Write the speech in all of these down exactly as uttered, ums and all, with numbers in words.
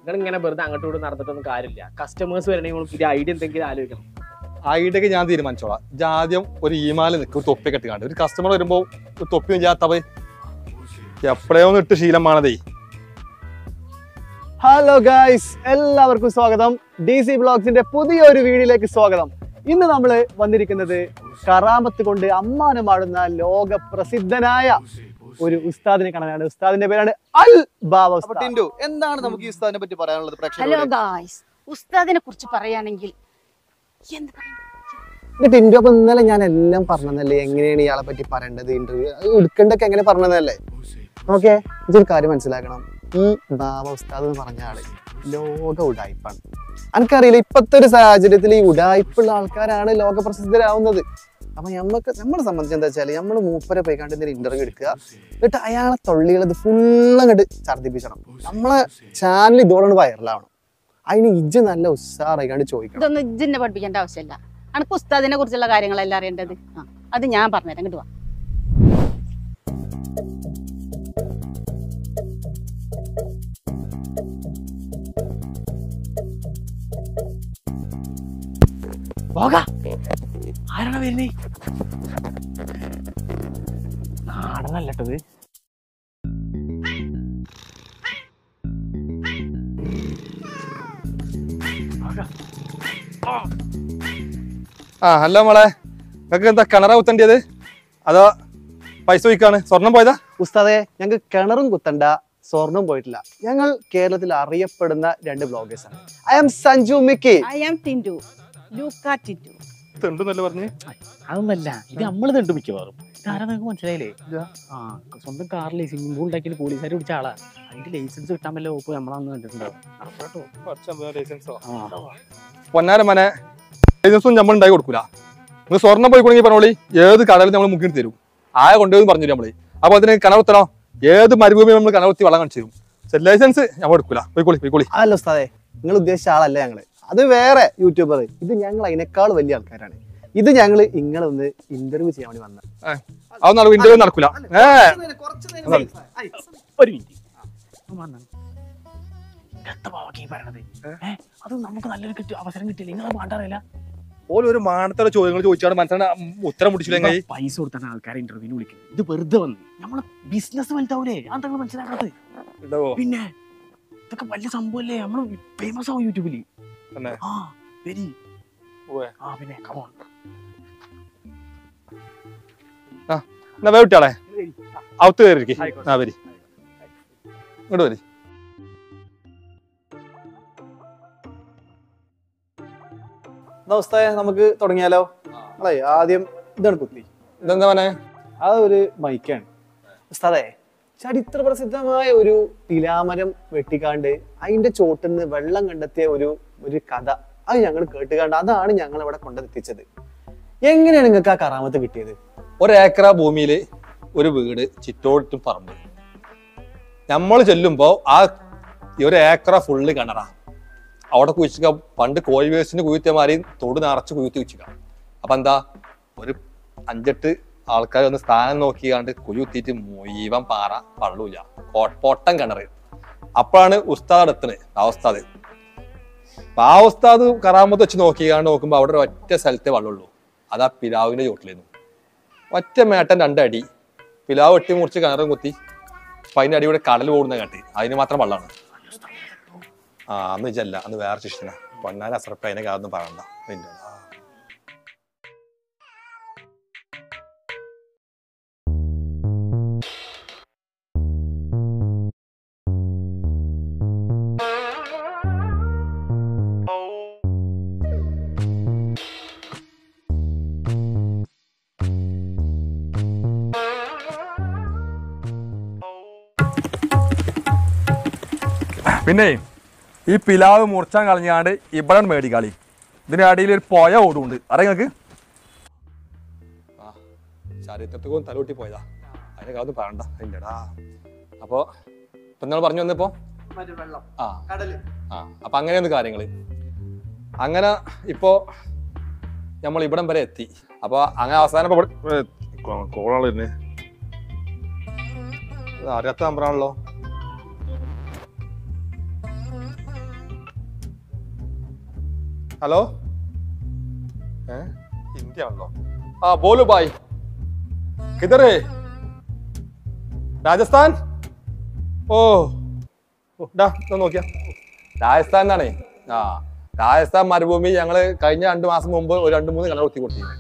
നിങ്ങൾ ഇങ്ങനെ വെറുതെ അങ്ങോട്ടും ഇങ്ങോട്ടും നടന്നിട്ടൊന്നും കാര്യമില്ല. കസ്റ്റമേഴ്സ് വരണമെങ്കിൽ പുതിയ ഐഡിയ എന്തെങ്കിലും ആലോചിക്കണം. ഐഡിയക്ക് ഞാൻ തീരുമാനിച്ചോളാം. ആദ്യം ഒരു ഈമാല് നിൽക്കും, ഒരു തൊപ്പി കെട്ടിക്കാണ്ട്. ഒരു കസ്റ്റമർ വരുമ്പോൾ ഒരു തൊപ്പിയും ചെയ്യാത്തവ എപ്പോഴോ ഒന്ന് ഇട്ട് ശീലമാണതേ. ഹലോ ഗൈസ്, എല്ലാവർക്കും സ്വാഗതം. ഡി സി ബ്ലോഗ്സിന്റെ പുതിയൊരു വീഡിയോയിലേക്ക് സ്വാഗതം. ഇന്ന് നമ്മൾ വന്നിരിക്കുന്നത് കറാമത്ത് കൊണ്ട് അമ്മാനമാടുന്ന ലോക പ്രസിദ്ധനായ ഒരു ഉസ്താദിനെ കാണാനാണ്. ഉസ്താദിന്റെ പേരാണ് അൽ ബാവ ഉസ്താദ്. എന്താണ് നമുക്ക് ഈ ഉസ്താദിനെ പറ്റി പറയാനുള്ളത്? ഹലോ ഗായ്സ്, ഉസ്താദിനെ കുറിച്ച് പറയുകയാണെങ്കിൽ ടിൻഡു, അപ്പൊ ഇന്നലെ ഞാൻ എല്ലാം പറഞ്ഞതല്ലേ എങ്ങനെയാണ് ഇയാളെ പറ്റി പറയേണ്ടത്, ഇന്റർവ്യൂ എടുക്കേണ്ടൊക്കെ എങ്ങനെ പറഞ്ഞതല്ലേ. ഓക്കെ, ഇതൊരു കാര്യം മനസ്സിലാക്കണം. ഈ ബാവ ഉസ്താദ് എന്ന് പറഞ്ഞ ആള് ലോക ഉഡായിപ്പാണ്. എനിക്കറിയില്ല, ഇപ്പത്തെ ഒരു സാഹചര്യത്തിൽ ഈ ഉഡായിപ്പുള്ള ആൾക്കാരാണ് ലോക പ്രസിദ്ധരാവുന്നത്. അപ്പൊ നമുക്ക് നമ്മളെ സംബന്ധിച്ച് എന്താ വെച്ചാൽ നമ്മൾ മൂപ്പരെ പോയി കണ്ട് എന്തെങ്കിലും ഇന്റർവ്യൂ എടുക്കുക, എന്നിട്ട് അയാളെ തൊള്ളികളത് ഫുള്ളങ്ങോട്ട് ഛർദ്ദിപ്പിച്ചണം. നമ്മളെ ചാനൽ ഇതോടെ വൈറലാവണം. അതിന് ഇജ്ജ് നല്ല ഉഷാറായിക്കാണ്ട് ചോദിക്കണം. ഇതൊന്നും ഇജ്ജിനെ പഠിപ്പിക്കേണ്ട ആവശ്യമില്ല. അനക്ക് ഉസ്താദിനെ കുറിച്ചുള്ള കാര്യങ്ങളെല്ലാം അറിയേണ്ടത്. ആ അത് ഞാൻ പറഞ്ഞുതരാം. ഇങ്ങോട്ട് വാ. ആരാണ് വരുന്നേ? നാടനല്ലട്ടത്. ആ ഹലോ മോളെ, നിങ്ങൾക്ക് എന്താ കിണറ കുത്തേണ്ടത് അതോ പൈസ വയ്ക്കാണ്? സ്വർണം പോയതാ? ഉസ്താദെ, ഞങ്ങൾക്ക് കിണറും കുത്തണ്ട, സ്വർണം പോയിട്ടില്ല. ഞങ്ങൾ കേരളത്തിൽ അറിയപ്പെടുന്ന രണ്ട് ബ്ലോഗേഴ്സാണ്. I am Sanju Mikki. I am Tindu, Luka Tindu. തെണ്ടെന്നല്ലേ പറഞ്ഞേ? അതൊന്നല്ല, ഇത് നമ്മള് തെണ്ടു മിക്കവാറും. ആരാ നിങ്ങൾക്ക് മനസ്സിലായില്ലേ? ആ സ്വന്തം കാറിൽ സ്വിമ്മിംഗ് പൂൾ ഉണ്ടാക്കി പോലീസുകാർ പിടിച്ച ആളാ. അതിന്റെ ലൈസൻസ് കിട്ടാൻ വല്ല വകുപ്പ് നമ്മളന്ന് കണ്ടിട്ടുണ്ടാവും. പൊന്നാര മനെ ലൈസൻസും നമ്മൾ ഉണ്ടാക്കി കൊടുക്കൂല. നിങ്ങൾ സ്വർണ്ണം പോയിക്കൊണ്ടെങ്കിൽ പറഞ്ഞോളി, ഏത് കടലിൽ നമ്മൾ മുക്കി തരും. ആയ കൊണ്ടുപോയി പറഞ്ഞു നമ്മള്. അപ്പൊ അതിന് കനകുത്തണോ, ഏത് മരുഭൂമി നമ്മൾ കനകുത്തി വെള്ളം കാണിച്ചു തരും. ലൈസൻസ് നമ്മൾ എടുക്കൂല. പോയിക്കോളി പോയിക്കോളി. അതല്ല ഉസ്താദെ, നിങ്ങൾ ഉദ്ദേശിച്ച ആളല്ല ഞങ്ങള്. അത് വേറെ യൂട്യൂബർ. ഇത് ഞങ്ങൾ അതിനേക്കാൾ വലിയ ആൾക്കാരാണ്. ഇത് ഞങ്ങള് ഇങ്ങളെ ഒന്ന് ഇന്റർവ്യൂ ചെയ്യാൻ വേണ്ടി വന്ന. അതൊന്നും ഇന്റർവ്യൂ നടക്കൂല. ഒരു മിനിറ്റ്, അത് നമുക്ക് നല്ലൊരു കിട്ടി അവസരം കിട്ടില്ല. നിങ്ങൾ മാണ്ടാറില്ല. ഓരോ ഒരു മാനത്തോടെ ചോദ്യങ്ങൾ ചോദിച്ചാണ് മനസ്സിലാണ് ഉത്തരം മുടിച്ചില്ല. പൈസ കൊടുത്താണ് ആൾക്കാരെ ഇന്റർവ്യൂവിന് വിളിക്കുന്നത്. ഇത് വെറുതെ വന്ന് നമ്മളെ ബിസിനസ് വലുതാവൂലേ? അതാണ് മനസ്സിലാക്കാത്തത്. പിന്നെ ഇതൊക്കെ വലിയ സംഭവല്ലേ, നമ്മള് ഫേമസ് ആവും യൂട്യൂബില്. ആ വെരി ആ പിന്നെ കമോൺ. എന്നാ വേട്ടാളെ അവത്ത് കയറി. ആ വരി, ഇങ്ങോട്ട് വരി. ഉസ്താദെ, നമുക്ക് തുടങ്ങിയാലോ? അതെ, ആദ്യം ഇതാണ് കുത്തി. ഇതെന്താ മോനെ? അത് ഒരു മൈക്കാണ്. ഉസ്താദെ, ചരിത്ര പ്രസിദ്ധമായ ഒരു പിലാമരം വെട്ടിക്കാണ്ട് അതിന്റെ ചോട്ടിന്ന് വെള്ളം കണ്ടെത്തിയ ഒരു ഒരു കഥ അത് ഞങ്ങൾ കേട്ടുകാണ്ട് അതാണ് ഞങ്ങൾ ഇവിടെ കൊണ്ടെത്തിച്ചത്. എങ്ങനെയാണ് നിങ്ങൾക്ക് ആ കറാമത്ത് കിട്ടിയത്? ഒരേക്കറ ഭൂമിയില് ഒരു വീട്, ചുറ്റോട്ടും പറമ്പ്. നമ്മൾ ചെല്ലുമ്പോ ആ ഒരു ഏക്കറ ഫുള്ള് കിണറാ. അവിടെ കുഴിച്ചിക്ക പണ്ട് കോഴി വേസ്റ്റിന് കുഴിത്തിയമാരി തൊട് നിറച്ച് കുഴിത്തി വെച്ചിക്ക. അപ്പൊ എന്താ, ഒരു അഞ്ചെട്ട് ആൾക്കാർ ഒന്ന് സ്ഥാനം നോക്കിയാണ്ട് കുഴിത്തിയിട്ട് മുഴുവൻ പാറ പള്ളൂല, പൊട്ടൻ കിണറ്. അപ്പോഴാണ് ഉസ്താദ് എത്തണേ. ആ ഉസ്താദ് ആ ഉസ്താദ് കറാമത്ത് വെച്ച് നോക്കിയാണ്ട് നോക്കുമ്പോ അവിടെ ഒറ്റ സ്ഥലത്തെ വെള്ളമുള്ളൂ. അതാ പിലാവിന്റെ ചോട്ടിലായിരുന്നു. ഒറ്റ മേട്ടൻ രണ്ടടി പിലാവ് വെട്ടി മുറിച്ച് കിണറും കുത്തി. അപ്പൊ അതിന്റെ അടി കൂടെ കടൽ പോകുന്ന കേട്ടി, അതിന് മാത്രം വെള്ളമാണ്. ആ അന്ന് ഇജല്ല, അന്ന് വേറെ ശിഷ്യന. പൊന്നാൻ അസറപ്പ് അതിനെ കാതൊന്നും പറയണ്ട. പിന്നെ ഈ പിലാവ് മുറിച്ചാൻ കളഞ്ഞാണ്ട് ഇവിടെ മേടിക്കാളി. ഇതിന് അടിയിൽ ഒരു പോയ ഓടുണ്ട്. അറിയാം നിങ്ങൾക്ക്? ആ ചരിത്രത്തിൽ തലൂട്ടി പോയതാ. അതിനെ കാതൊന്നും പറയണ്ട. അതിൻ്റെടാ അപ്പൊ ഇപ്പൊ നിങ്ങൾ പറഞ്ഞു വന്നപ്പോ ആ ആ അപ്പൊ അങ്ങനെയൊന്ന് കാര്യങ്ങള്. അങ്ങനെ ഇപ്പോ നമ്മൾ ഇവിടം വരെ എത്തി. അപ്പൊ അങ്ങനെ അവസാനം കോളാണ് വരുന്നത്. അറിയാത്ത നമ്പറാണല്ലോ. ഹലോ ഏ ഹിന്ദി ആണല്ലോ ആ ബോലു ബായ് കിതറേ രാജസ്ഥാൻ ഓ ഡാ നോക്കിയാ രാജസ്ഥാൻ എന്നാണേ ആ രാജസ്ഥാൻ മരുഭൂമി ഞങ്ങള് കഴിഞ്ഞ രണ്ടു മാസം മുമ്പ് ഒരു രണ്ടു മൂന്ന് കിണർ കുത്തി കൊടുത്തിരുന്നു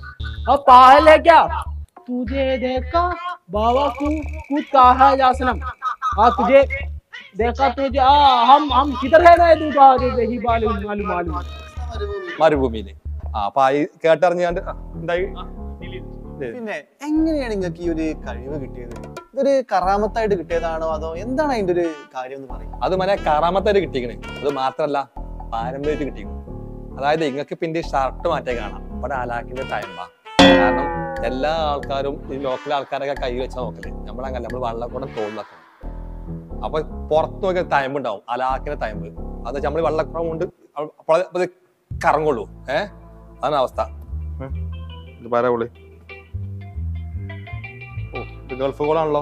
तुझे देखा बाबा को कूदता है यासनम हाँ तुझे देखा तुझे आ हम हम किधर है ना तू नहीं मालूम मालूम मालूम മരുഭൂമിയില് ആ അപ്പൊ ഈ കേട്ടറിഞ്ഞാണ്ട് എന്തായി പിന്നെ എങ്ങനെയാണ് നിങ്ങൾക്ക് ഈ ഒരു കഴിവ് കിട്ടിയത്? ഇതൊരു കറാമത്തായിട്ട് കിട്ടിയതാണോ അതോ എന്താണ് അതിന്റെ ഒരു കാര്യം എന്ന് പറയും? അത് മനെ കറാമത്തായിട്ട് കിട്ടിക്കണേ. അത് മാത്രല്ല പാരമ്പര്യമായിട്ട് കിട്ടിക്കണം. അതായത് നിങ്ങൾക്ക് പിന്നെ ഷർട്ട് മാറ്റേ കാണാം ഇവിടെ ആലാക്കിന്റെ ടൈമാ. കാരണം എല്ലാ ആൾക്കാരും ഈ ലോക്കൽ ആൾക്കാരൊക്കെ കൈ വെച്ചാൽ നോക്കല്. നമ്മളങ്ങനെ നമ്മൾ വെള്ളക്കൂടം തോളിലാക്കണം. അപ്പൊ പുറത്ത് നോക്കിയ ടൈം ഉണ്ടാവും അലാക്കിന്റെ ടൈം. അത് നമ്മൾ വെള്ളക്കുറം കൊണ്ട് അപ്പോൾ കറങ്ങുള്ളൂ. ഏഹ് അതാണ് അവസ്ഥ. ഇത് പറയാ ഇത് ഗൾഫ് കോളാണല്ലോ.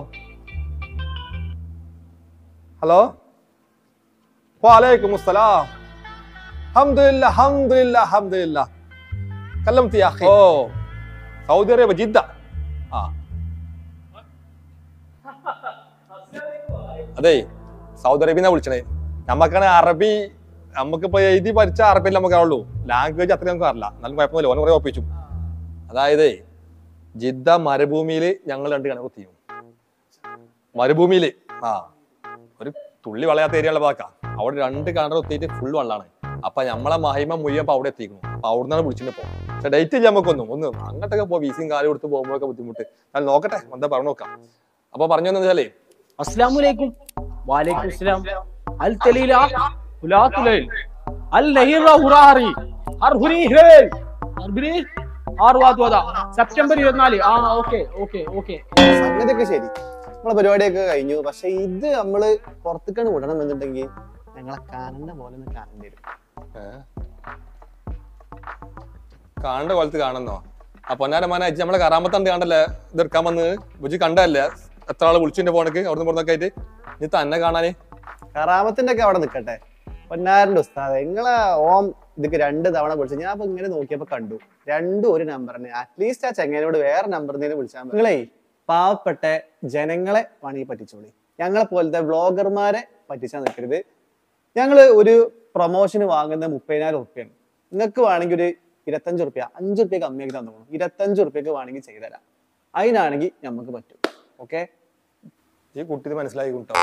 ഹലോ വഅലൈക്കും അസ്സലാം. ഹംദുലില്ലാ ഹംദുലില്ലാ ഹംദുലില്ലാ. കല്ലംതി യാ അഖി. ഓ സൗദി അറേബ്യ ജിദ്ദ. ആ അതെ സൗദി അറേബ്യന്നാ വിളിച്ചണേ. നമ്മക്കാണ് അറബി നമുക്കിപ്പോ എഴുതി പഠിച്ച അറബിയിൽ നമുക്ക് അറിയുള്ളൂ. ലാംഗ്വേജ് അത്രയും നമുക്ക് അറിയില്ല. എന്നാലും കുഴപ്പമില്ല. ഓനെ കുറെ ഒപ്പിച്ചു. അതായത് ജിദ്ദ മരുഭൂമിയില് ഞങ്ങൾ രണ്ട് കിണർ കുത്തിയും. മരുഭൂമിയില് ആ ഒരു തുള്ളി വളയാത്ത ഏരിയയുള്ള ഭാഗത്താ. അവിടെ രണ്ട് കിണർ കുത്തിയിട്ട് ഫുൾ വെള്ളമാണ്. അപ്പൊ നമ്മളെ മഹിമ മുയ്യപ്പോ അവിടെ എത്തിക്കുന്നു. അപ്പൊ അവിടെ നിന്നാണ് വിളിച്ചിട്ട് പോകും. പക്ഷെ ഡേറ്റ് ഇല്ല നമുക്കൊന്നും. ഒന്ന് അങ്ങോട്ടൊക്കെ പോ വീസിയും കാലം കൊടുത്ത് പോകുമ്പോഴൊക്കെ ബുദ്ധിമുട്ട്. ഞാൻ നോക്കട്ടെ എന്താ പറഞ്ഞു നോക്കാം. അപ്പൊ പറഞ്ഞു വെച്ചാലേ अस्सलामुअलैकुम वालेकुम सलाम अल तलीला हुलातुलैल अल नहीरा हुरारी हर हुरी हेल അർബിരി ആറ് വാതുവതാ സെപ്റ്റംബർ ഇരുപത്തിനാല്. ആ ഓക്കെ ഓക്കെ ഓക്കെ സംഗതിയൊക്കെ ശരി. നമ്മളെ പരിപാടിയൊക്കെ കഴിഞ്ഞു. പക്ഷെ ഇത് നമ്മള് പുറത്തേക്കാണ് വിടണം എന്നുണ്ടെങ്കിൽ ഞങ്ങളെ കാണേണ്ട പോലെ ഒന്ന് കാണേണ്ടി വരും. കാണേണ്ട പോലത്ത് കാണുന്നോ? ആ പൊന്നാരമാന അയച്ച് നമ്മളെ കറാമത്തണ്ട് കണ്ടല്ലേ ഇത് എടുക്കാൻ വന്ന് ബുജി കണ്ടല്ലേ എത്ര ആള് വിളിച്ചിന്റെ ഫോണക്ക് അവിടുന്ന് പുറത്തൊക്കെ ആയിട്ട്. നീ തന്നെ കാണാന് കറാമത്തിന്റെ ഒക്കെ അവിടെ നിക്കട്ടെ. പൊന്നാരന്റെ ഉസ്താദ് നിങ്ങളെ ഓം ഇതൊക്കെ രണ്ട് തവണ വിളിച്ചു. ഞാൻ അപ്പൊ ഇങ്ങനെ നോക്കിയപ്പോ കണ്ടു രണ്ടും ഒരു നമ്പറിന്. അറ്റ്ലീസ്റ്റ് ആ ചെങ്ങനോട് വേറെ നമ്പറിന് വിളിച്ചാൽ നിങ്ങളെ പാവപ്പെട്ട ജനങ്ങളെ വേണമെങ്കിൽ പറ്റിച്ചോളി. ഞങ്ങളെ പോലത്തെ വ്ളോഗർമാരെ പറ്റിച്ചാൽ നിൽക്കരുത്. ഞങ്ങള് ഒരു പ്രൊമോഷന് വാങ്ങുന്ന മുപ്പതിനായിരം ഉറുപ്പ്യാണ്. നിങ്ങൾക്ക് വേണമെങ്കിൽ ഒരു ഇരുപത്തഞ്ച് ഉറുപ്പ്യ അഞ്ചു ഉറുപ്പ്യ കമ്മിയാക്കി തന്നു പോകണം. ഇരുപത്തഞ്ച് ഉറുപ്പ്യക്ക് വേണമെങ്കിൽ ചെയ്തുതരാം. അതിനാണെങ്കിൽ നമുക്ക് പറ്റും. ഓക്കെ ഈ കുട്ടി മനസ്സിലായി കൂട്ടോ.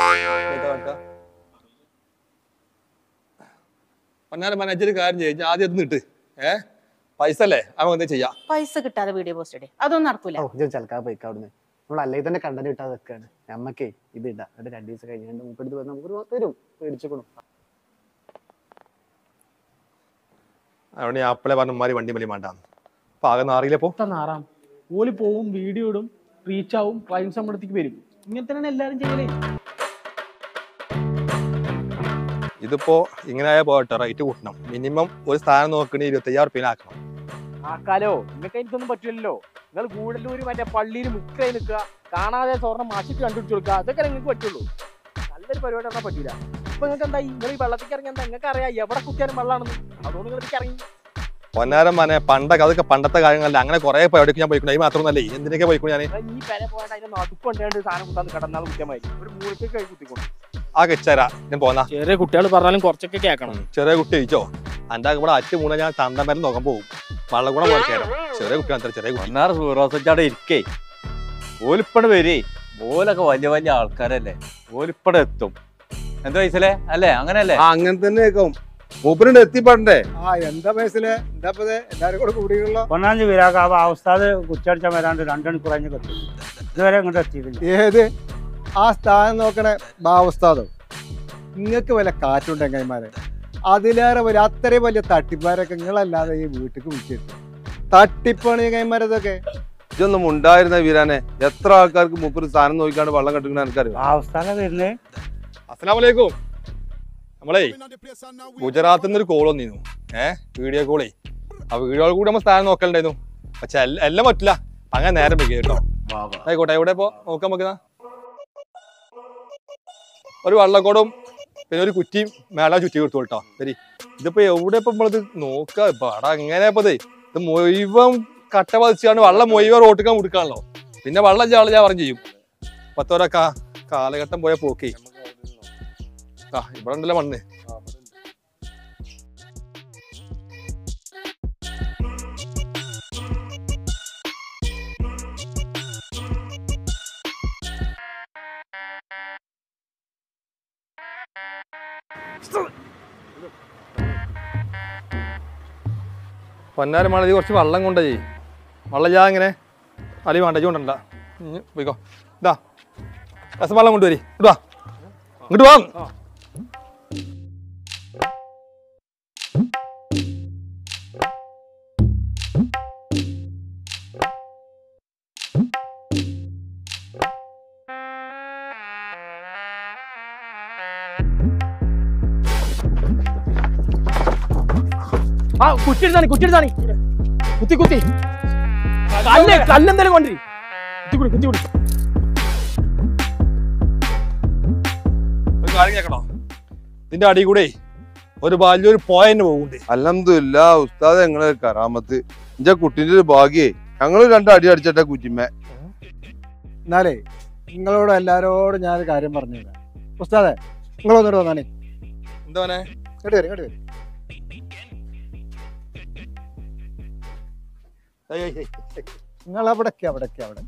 പൊന്നാര മാനേജർ കാര്യം ചെയ്യും ആദ്യം അത് നിട്ട് ഏ പൈസ അല്ലേ അവൻ എന്താ ചെയ്യാ. പൈസ കിട്ടാതെ വീഡിയോ പോസ്റ്റ് ഇടേ അതൊന്നും നടക്കൂല. ചലക്കാ പോയിക്ക അവിടുന്ന്. നമ്മൾ അല്ലെങ്കിൽ തന്നെ കണ്ടന്റ് കിട്ടാതെ വെക്കാണ്. നമ്മക്കേ ഇത് ഇടാം. എന്നിട്ട് രണ്ടു ദിവസം കഴിഞ്ഞാണ്ട് മുപ്പെടുത്ത് വന്ന് നമുക്ക് തരും. മേടിച്ചോണം. അവിടെ അപ്പളെ പറഞ്ഞമാര് വണ്ടി വലിയ വേണ്ടാന്ന്. അപ്പൊ ആകെ നാറിയില്ലപ്പോ നാറാം ഓല് പോവും വീഡിയോ ഇടും റീച്ച് ആവും ക്ലൈൻസ് നമ്മുടെ അടുത്തേക്ക് വരും. ഇങ്ങനെ തന്നെയാണ് എല്ലാരും ചെയ്യലേ. ഇതിപ്പോ ഇങ്ങനെ ആയാൽ പോകട്ടെ. റേറ്റ് കൂട്ടണം. മിനിമം ഒരു സ്ഥാനം നോക്കണേ ഇരുപത്തി അയ്യായിരം റുപ്യ ആക്കണം. ആക്കാലോ നിങ്ങൾക്ക് എനിക്കൊന്നും പറ്റില്ലല്ലോ. നിങ്ങൾ ഗൂഡല്ലൂര് മറ്റേ പള്ളിയിൽ മുക്കായി നിൽക്കുക കാണാതെ സ്വർണ്ണം മാഷിക്ക് കണ്ടുപിടിച്ചു കൊടുക്കുക. അതൊക്കെ നിങ്ങൾക്ക് പറ്റുള്ളൂ. നല്ലൊരു പരിപാടി പറഞ്ഞാൽ പറ്റില്ല. ഇപ്പൊ നിങ്ങൾക്ക് എന്താ നിങ്ങൾ ഈ വെള്ളത്തേക്ക് ഇറങ്ങി എന്താ നിങ്ങൾക്ക് അറിയാം എവിടെ കുത്തിയാലും വെള്ളമാണെന്ന്. അതുകൊണ്ട് നിങ്ങൾ ഇറങ്ങി പൊന്നാരം മനെ പണ്ടൊക്കെ അതൊക്കെ പണ്ടത്തെ കാര്യങ്ങളല്ല. അങ്ങനെ കുറെ പരിപാടിക്ക് ഞാൻ പോയിക്കണേ. ഈ മാത്രമൊന്നല്ലേ എന്തിനൊക്കെ പോയിക്കണേ ഞാൻ. ഈ പേരെ പോയിട്ട് അതിന്റെ നടുപ്പുണ്ടായിട്ട് സാധനം കുത്താന്ന് കിടന്നാൽ കുത്തിയാൽ ഒരു മൂലത്തേക്ക് കൈ കുത്തിക്കൊണ്ട് ആ കെച്ചരാ ഞാൻ പോന്നാ. ചെറിയ കുട്ടികൾ പറഞ്ഞാലും കുറച്ചൊക്കെ കേൾക്കണം. ചെറിയ കുട്ടി ചോദിച്ചോ എന്റെ ഇവിടെ അച്ഛൻ മൂന്ന ഞാൻ തണ്ടമ്പരം നോക്കാൻ പോകും. വള്ളം കൂടെ പോയിക്കാരോ ചെറിയ കുട്ടി. ചെറിയ കുട്ടി ഇരിക്കേ ഓലിപ്പട വരേ. ഓലൊക്കെ വലിയ വലിയ ആൾക്കാരല്ലേ. ഓലിപ്പട എത്തും. എന്താ വയസ്സിലെ അല്ലേ? അങ്ങനെയല്ലേ? അങ്ങനെ തന്നെ കേൾക്കും. മൂപ്പരുണ്ട് എത്തിപ്പെടണ്ടേ. ആ എന്താ വയസ്സില് എന്താ എല്ലാരും കൂടെ കൂടിയുള്ള ഒന്നാഞ്ച് പേരാക്കാവ അവസ്ഥാത് കുച്ചടിച്ചാൽ വരാണ്ട് രണ്ടണിക്കൂർ കഴിഞ്ഞ് കത്തും. ഇതുവരെ ഇങ്ങോട്ട് എത്തിയിട്ടില്ല. ഏത് ആ സ്ഥാനം നോക്കണേ ബാവസ്ഥാദോ. നിങ്ങൾക്ക് വല്ല കാറ്റുണ്ട് എങ്ങന്മാരെ. അതിലേറെ വലിയ അത്രയും വലിയ തട്ടിപ്പാരൊക്കെ നിങ്ങളല്ലാതെ ഈ വീട്ടിക്ക് വിളിച്ചിട്ട് തട്ടിപ്പാണ് കൈമാരതൊക്കെ. ഇതൊന്നും ഉണ്ടായിരുന്ന വീരാനെ എത്ര ആൾക്കാർക്ക് മുപ്പത് സ്ഥാനം നോക്കിക്കാണ്ട് വെള്ളം കെട്ടിക്കണ എനിക്കറിയാം. അവസ്ഥാന വരുന്നേ. അസ്സലാമലൈക്കും. നമ്മളേ ഗുജറാത്തിൽ നിന്ന് ഒരു കോൾ വന്നിരുന്നു. ഏഹ് വീഡിയോ കോളേ. ആ വീഡിയോ കൂടി നമ്മൾ സ്ഥാനം നോക്കലുണ്ടായിരുന്നു. പക്ഷെ എല്ലാം പറ്റില്ല. അങ്ങനെ നേരം വെക്കുക കേട്ടോ. ആയിക്കോട്ടെ. എവിടെ ഇപ്പോ നോക്കാൻ നോക്കുന്ന ഒരു വള്ളക്കോടും പിന്നെ ഒരു കുറ്റിയും മേള ചുറ്റി കൊടുത്തു കേട്ടോ. ശരി, ഇതിപ്പോ എവിടെ ഇപ്പൊ നമ്മളിത് നോക്കുക ഇപ്പൊ അവിടെ എങ്ങനെ ഇപ്പൊ ഇത് മുഴുവൻ കട്ട പതിച്ചാണ് വെള്ളം മുഴുവൻ റോട്ടിക്കാൻ കൊടുക്കാണല്ലോ. പിന്നെ വെള്ളം ചാള് ഞാൻ പറഞ്ഞു ചെയ്യും. പത്തോരൊക്കെ കാലഘട്ടം പോയ പോക്കേ. ആ ഇവിടെ ഉണ്ടല്ലോ മണ്ണ്. പൊന്നാരം വേണം ഇത് കുറച്ച് വെള്ളം കൊണ്ടേ വെള്ളം ഞാൻ ഇങ്ങനെ അലി വേണ്ട കൊണ്ടല്ല പോയിക്കോ. ഇതാ രസം വെള്ളം കൊണ്ടുവരി. ഇടുവാ ഇങ്ങോട്ട് വാ. ആ കുറ്റിയെടുത്താണ് കുറ്റിയെടുത്താണ് കുത്തി കുത്തി കല്ല് കല്ലെന്തായാലും കൊണ്ടിരി കുത്തിക്കൂടി കുത്തിക്കൂടി. ഒരു കാര്യം കേൾക്കണോ? ഇതിന്റെ അടി കൂടെ ഒരു വലിയൊരു പോയിന്റ് പോകുന്നുണ്ട്. അൽഹംദുലില്ലാ ഉസ്താദ് ഞങ്ങളെ കറാമത്ത് എന്റെ കുട്ടീന്റെ ഒരു ഭാഗ്യേ ഞങ്ങള് രണ്ട് അടി അടിച്ചിട്ട കുറ്റിമ്മ. എന്നാലേ നിങ്ങളോട് എല്ലാരോടും ഞാനൊരു കാര്യം പറഞ്ഞുതരാം. ഉസ്താദെ നിങ്ങളൊന്നിട്ട് വന്നാണേ. എന്താ ഇങ്ങോട്ട് വരും ഇങ്ങോട്ട് വരും. നിങ്ങൾ അവിടേക്ക് അവിടേക്ക് അവിടെ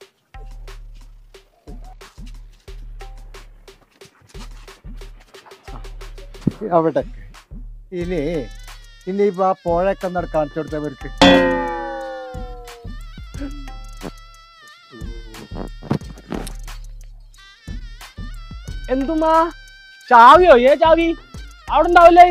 അവിടെ ഇനി ഇനിയിപ്പോ ആ പുഴയൊക്കെ ഒന്ന് കാണിച്ചു കൊടുത്തവർക്ക്. എന്തുമാ ചാവിയോ? ഏ ചാവി അവിടെ ഉണ്ടാവില്ലേ?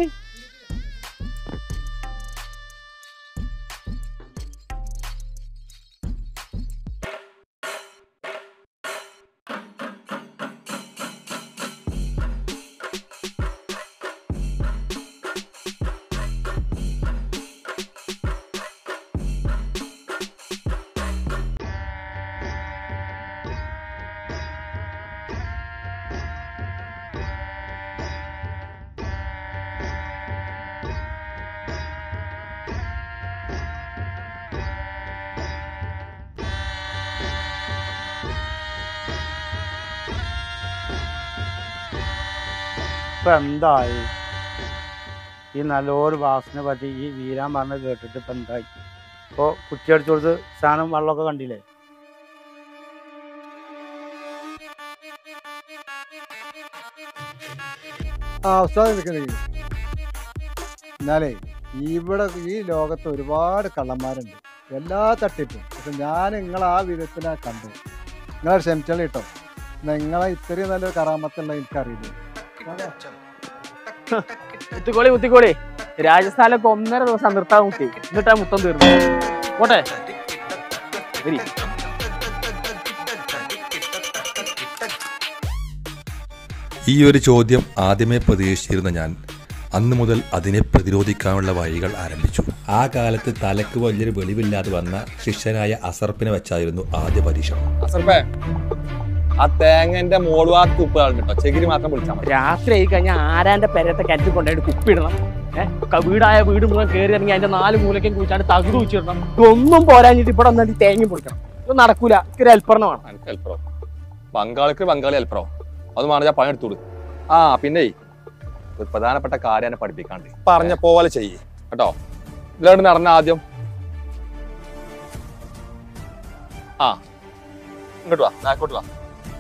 ഇപ്പം എന്തായി ഈ നല്ലൊരു വാസനെ പറ്റി ഈ വീരാൻ പറഞ്ഞത് കേട്ടിട്ട് ഇപ്പം എന്തായി? ഇപ്പോൾ കുറ്റിയടിച്ചു കൊടുത്ത് സാധനം വെള്ളമൊക്കെ കണ്ടില്ലേ? ആ ഉസ്താദ് നിൽക്കുന്നില്ല. എന്നാലേ ഇവിടെ ഈ ലോകത്ത് ഒരുപാട് കള്ളന്മാരുണ്ട്, എല്ലാ തട്ടിപ്പും. പക്ഷെ ഞാൻ നിങ്ങളെ ആ വിധത്തിലാണ് കണ്ടു. നിങ്ങളെ ക്ഷമിച്ചോളി കേട്ടോ. നിങ്ങളെ ഇത്രയും നല്ലൊരു കറാമത്തുള്ള എനിക്കറിയില്ല. കുത്തിക്കോളി കുത്തിക്കോളി. രാജസ്ഥാനിലൊക്കെ ഒന്നര ദിവസം നിർത്താൻ കുത്തി, എന്നിട്ടാ മുത്തം തീർന്നു. പോട്ടെ. ഈ ഒരു ചോദ്യം ആദ്യമേ പ്രതീക്ഷിച്ചിരുന്ന ഞാൻ അന്നു മുതൽ അതിനെ പ്രതിരോധിക്കാനുള്ള വഴികൾ ആരംഭിച്ചു. ആ കാലത്ത് തലക്ക് വലിയൊരു വെളിവില്ലാതെ വന്ന ശിഷ്യനായ അസർപ്പിനെ വെച്ചായിരുന്നു ആദ്യ പരീക്ഷണം. അസർപ്പേ, ആ തേങ്ങന്റെ മോൾവാത്ത് ഉപ്പാളുണ്ടോ, ചെകിരി മാത്രം വിളിച്ചാൽ മതി. രാത്രി ആയി കഴിഞ്ഞാൽ ആരാന്റെ പെരത്തെ കറ്റി കൊണ്ടായിട്ട് കുപ്പിടണം. ഏഹ് വീടായ വീട് മുഴുവൻ കയറി ഇറങ്ങി അതിന്റെ നാല് മൂലക്കും കുഴിച്ചാണ്ട് തകുതി വെച്ചിടണം. ഇതൊന്നും പോരാഞ്ഞിട്ട് ഇവിടെ വന്നിട്ട് തേങ്ങ പൊടിക്കണം. ഇത് നടക്കൂല. ഒരു ഹെൽപ്പറിന് വേണം. എനിക്ക് ഹെൽപ്പറോ? ബംഗാളിക്ക് ബംഗാളി ഹെൽപ്പറോ? അത് വേണം ഞാൻ പണിയെടുത്തോളൂ. ആ പിന്നെ ഒരു പ്രധാനപ്പെട്ട കാര്യം എന്നെ പഠിപ്പിക്കാണ്ട് പറഞ്ഞ പോലെ ചെയ്യേ കേട്ടോ. ഇതിലോട്ട് നടന്ന ആദ്യം ആ ഇങ്ങോട്ട് വാ, ബാക്കോട്ട് വാ.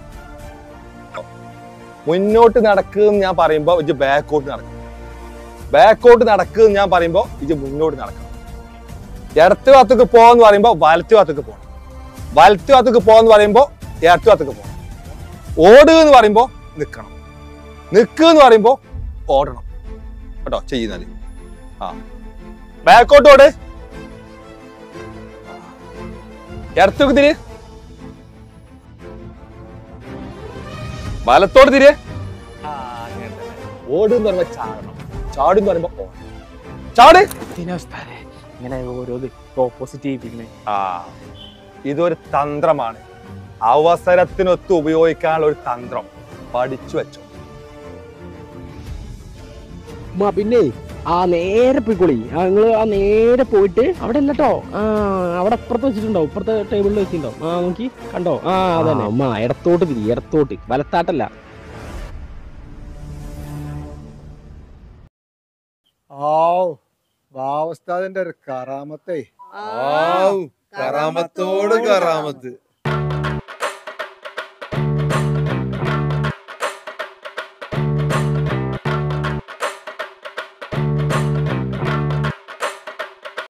മുന്നോട്ട് നടക്കുന്ന് ഞാൻ പറയുമ്പോ ഇജ് ബാക്കോട്ട് നടക്കും. ബാക്കോട്ട് നടക്കുന്ന് ഞാൻ പറയുമ്പോ ഇജ് മുന്നോട്ട് നടക്കണം. ഇടത്ത് ഭാഗത്തേക്ക് പോവാന്ന് പറയുമ്പോ വലത്ത് ഭാഗത്തേക്ക് പോകണം. വലത്ത് ഭാഗത്തേക്ക് പോവാന്ന് പറയുമ്പോ ഇടത്ത് ഭാഗത്തേക്ക് പോകണം. ഓടുക എന്ന് പറയുമ്പോ നിക്കണം. നിക്കുക എന്ന് പറയുമ്പോ ഓടണം കേട്ടോ. ചെയ്യുന്നാല് ആ ബാക്കോട്ട് ഓട്. ഇടത്തേക്ക് തിരി. വലത്തോട് തിരി. ഓട് എന്ന് പറയുമ്പോ ചാടണം. ചാട് എന്ന് പറയുമ്പോ ഓടണം. ചാട്. ഇങ്ങനെ ഓരോ ഓപ്പോസിറ്റ് ചെയ്യിപ്പിക്കണേ. ആ ഇതൊരു തന്ത്രമാണ്. അവസരത്തിനൊത്ത് ഉപയോഗിക്കാനുള്ള ഒരു തന്ത്രം പഠിച്ചു വെച്ചോ. ഉമ്മ പിന്നെ ആ നേരെ പോയിക്കോളി നിങ്ങൾ ആ നേരെ പോയിട്ട് അവിടെ അല്ലട്ടോ ആ അവിടെ അപ്പുറത്ത് വെച്ചിട്ടുണ്ടാവും ഇപ്പുറത്തെ ടേബിളിൽ വെച്ചിട്ടുണ്ടാവും ആ നോക്കി കണ്ടോ ആ അതന്നെ ഉമ്മ ഇടത്തോട്ട് തിരി ഇടത്തോട്ട് വലത്താട്ടല്ല. ആവ് ബാവസ്ഥാദിന്റെ ഒരു കറാമത്തേ കറാമത്തോട് കറാമത്ത്.